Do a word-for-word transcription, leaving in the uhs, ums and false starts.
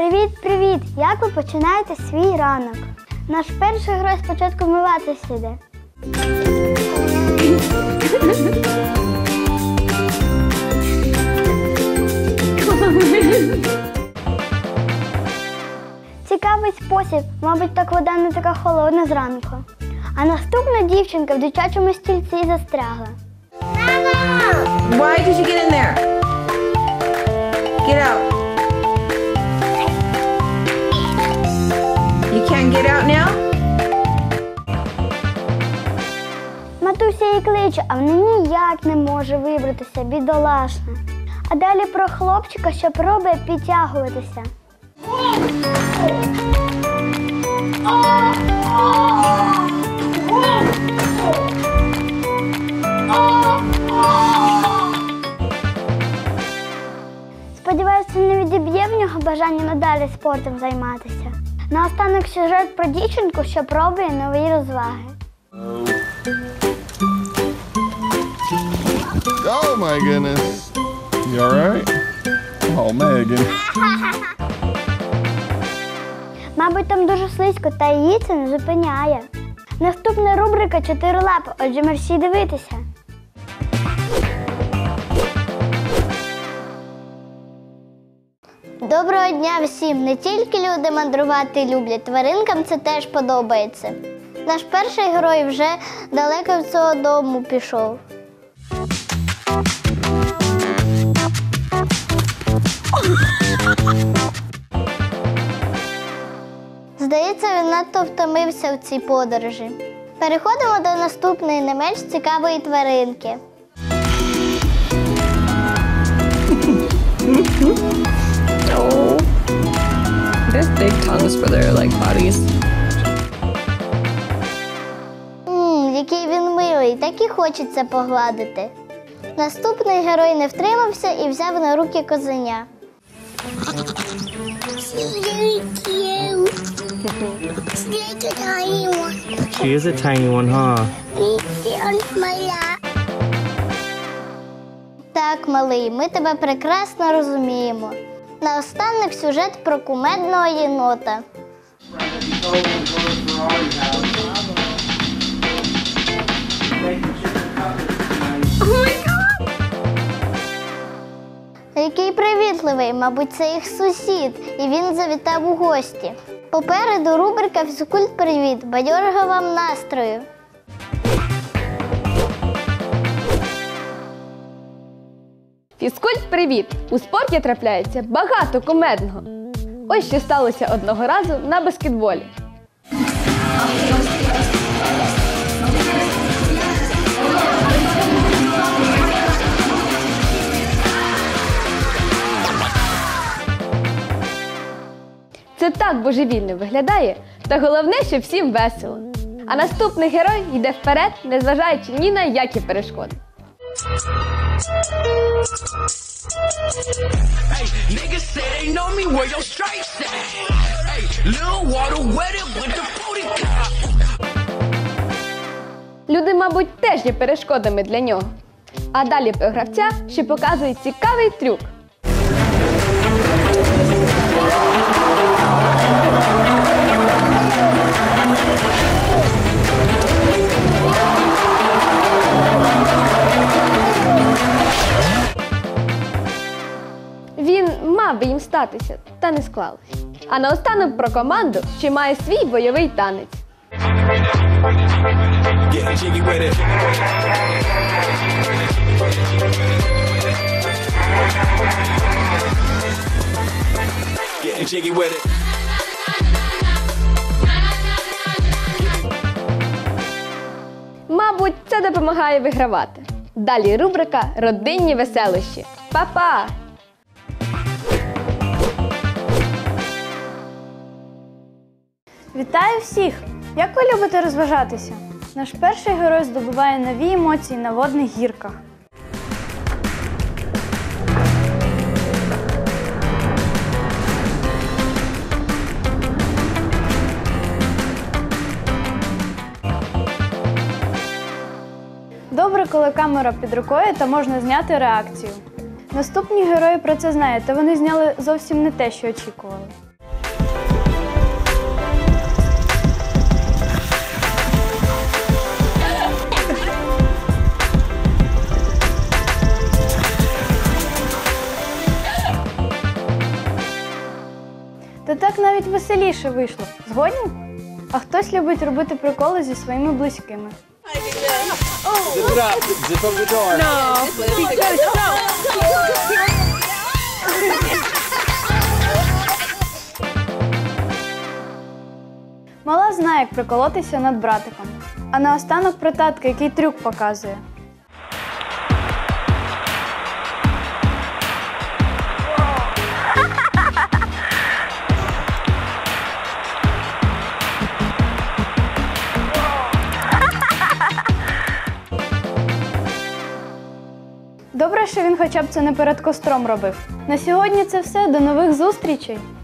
Привіт-привіт! Як ви починаєте свій ранок? Наш перший герой спочатку вмиватися йде. Цікавий спосіб, мабуть, так вода не така холодна зранку. А наступна дівчинка в дитячому стільці застрягла. Why did you get in there? Get out. You can't get out now? Матуся її кличе, а вона ніяк не може вибратися, бідолашна. А далі про хлопчика, що пробує підтягуватися. Сподіваюся, це не відіб'є в нього бажання надалі спортом займатися. Наостанок сюжет про дівчинку, що пробує нові розваги. Oh my goodness. You alright? Oh, Megan. Мабуть, там дуже слизько, та її це не зупиняє. Наступна рубрика «Чотири лапи», отже, мерсі дивитися. Доброго дня всім! Не тільки люди мандрувати люблять, тваринкам це теж подобається. Наш перший герой вже далеко від цього дому пішов. Здається, він надто втомився в цій подорожі. Переходимо до наступної не менш цікавої тваринки. Oh. There's big tongues for their like bodies. Ммм, який він милий, так і хочеться погладити. Наступний герой не втримався і взяв на руки козеня. She is a tiny one, huh? Так, малий, ми тебе прекрасно розуміємо. Наостанок сюжет про кумедного єнота. Який привітливий, мабуть, це їх сусід, і він завітав у гості. Попереду рубрика «Фізкульт-привіт». Бадьорого вам настрою! Фізкульт-привіт! У спорті трапляється багато кумедного. Ось що сталося одного разу на баскетболі. Це так божевільно виглядає, та головне, що всім весело. А наступний герой йде вперед, незважаючи ні на які перешкоди. Люди, мабуть, теж є перешкодами для нього. А далі про гравця, що показує цікавий трюк. Він мав би їм статися, та не склалось. А наостанок про команду, що має свій бойовий танець. Мабуть, це допомагає вигравати. Далі рубрика «Родинні веселощі». Па-па! Вітаю всіх! Як ви любите розважатися? Наш перший герой здобуває нові емоції на водних гірках. Добре, коли камера під рукою та можна зняти реакцію. Наступні герої про це знають, та вони зняли зовсім не те, що очікували. Та так навіть веселіше вийшло. Згодні? А хтось любить робити приколи зі своїми близькими. Zip it up. Zip up the door. Мала знає, як приколотися над братиком. А наостанок про татка, який трюк показує. Добре, що він хоча б це не перед костром робив. На сьогодні це все. До нових зустрічей!